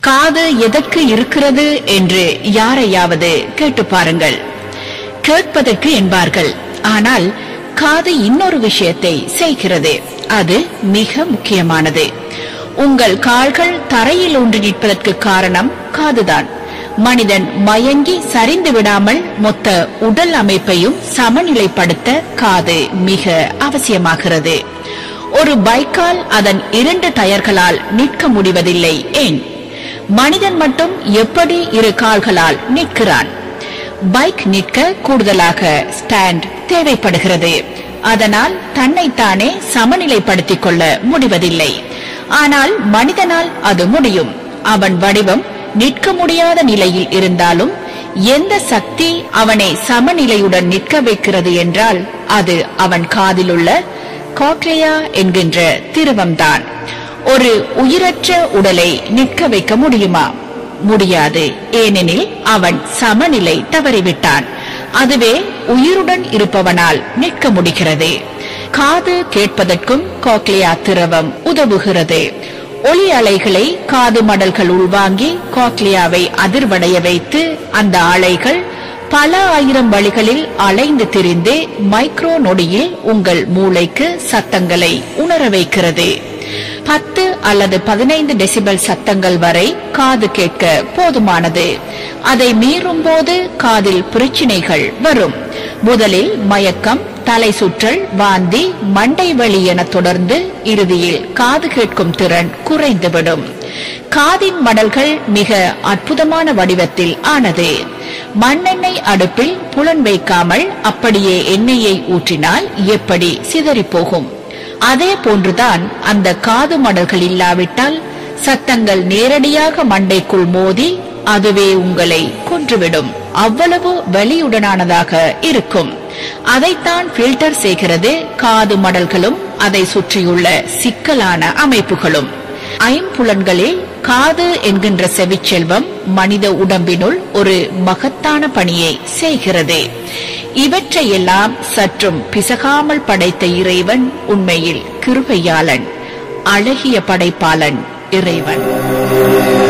காது எதற்கு இருக்கிறது என்று யாரையாவது கேட்டு பாருங்கள். கேட்பதற்கு என்பார்கள். ஆனால் காது இன்னொரு விஷயத்தை செய்கிறது. அது மிக முக்கியமானது. உங்கள் கால்கள் தரையில் ஊன்றி நிற்பதற்கு காரணம் காதுதான். மனிதன் மயங்கி சரிந்து விடாமல் மொத்த உடல் அமைப்பையும் சமநிலைப்படுத்த காது மிக அவசியமாகிறது. ஒரு பைக்கால் அதன் 2 டயர்களால் நிற்க முடிவதில்லை. ஏன்? மனிதன் மட்டும் எப்படி 2 கால்களால் நிற்கிறான்? பைக் நிற்க கூடுதலாக ஸ்டாண்ட் தேவைப்படுகிறது. அதனால் தன்னைத்தானே சமநிலைப்படுத்திக் கொள்ள முடிவதில்லை. ஆனால் மனிதனால் அது முடியும். அவன் வடிவம் நிற்க முடியாத நிலையில் இருந்தாலும் எந்த சக்தி அவனை சமநிலையுடன் நிற்க வைக்கிறது என்றால் அது அவன் காதிலுள்ள காக்லியா என்கின்ற திரவம்தான். ஒரு உயிரற்ற உடலை நிற்க வைக்க முடியுமா? முடியாது. ஏனெனில் அவன் சமநிலை தவறிவிட்டான். அதுவே உயிருடன் இருப்பவனால் நிற்க முடிகிறது. காது கேட்பதற்கும் காக்லியா திரவம் உதவுகிறது. ஒலி அலைகளை காது மடல்கள் உள்வாங்கி காக்லியாவை அதிர்வடைய வைத்து அந்த அலைகள் பல ஆயிரம் வழிகளில் அலைந்து திரிந்து மைக்ரோ நொடியில் உங்கள் மூளைக்கு சத்தங்களை உணர வைக்கிறது. 10 அல்லது 15 டெசிபல் சத்தங்கள் வரை காது கேட்க போதுமானது. அதை மீறும் போது காதில் பிரச்சினைகள் வரும். முதலில் மயக்கம், தலை சுற்றல், வாந்தி, மண்டை வலி என தொடர்ந்து இறுதியில் காது கேட்கும் திறன் குறைந்துவிடும். காதின் மடல்கள் மிக அற்புதமான வடிவத்தில் ஆனது. மண்ணெண்ணெய் அடுப்பில் புலன் வைக்காமல் அப்படியே எண்ணெயை ஊற்றினால் எப்படி சிதறி போகும்? அதே போன்றுதான் அந்த காது மடல்கள் இல்லாவிட்டால் சத்தங்கள் நேரடியாக மண்டைக்குள் மோதி அதுவே உங்களை கொன்றுவிடும். அவ்வளவு வலியுடனானதாக இருக்கும். அதைத்தான் ஃபில்டர் செய்கிறது காது மடல்களும் அதை சுற்றியுள்ள சிக்கலான அமைப்புகளும். ஐம்புலன்களில் காது என்கின்ற செவிச்செல்வம் மனித உடம்பினுள் ஒரு மகத்தான பணியை செய்கிறது. இவற்றையெல்லாம் சற்றும் பிசகாமல் படைத்த இறைவன் உண்மையில் கிருபையாளன், அழகிய படைப்பாளன் இறைவன்.